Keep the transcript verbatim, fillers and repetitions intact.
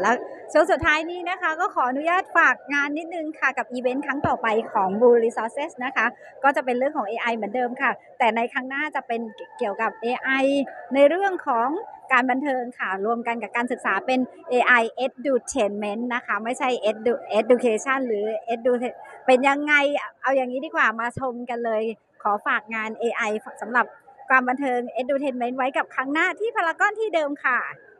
แล้วช่วงสุดท้ายนี้นะคะก็ขออนุญาตฝากงานนิดนึงค่ะกับอีเวนต์ครั้งต่อไปของ Blue Resources นะคะก็จะเป็นเรื่องของ เอ ไอ เหมือนเดิมค่ะแต่ในครั้งหน้าจะเป็นเกี่ยวกับ เอ ไอ ในเรื่องของการบันเทิงค่ะรวมกันกับการศึกษาเป็น เอ ไอ Edutainment นะคะไม่ใช่ Edu Education หรือ Edu เป็นยังไงเอาอย่างนี้ดีกว่ามาชมกันเลยขอฝากงาน เอ ไอ สำหรับความบันเทิง Edutainment ไว้กับครั้งหน้าที่พารากอนที่เดิมค่ะ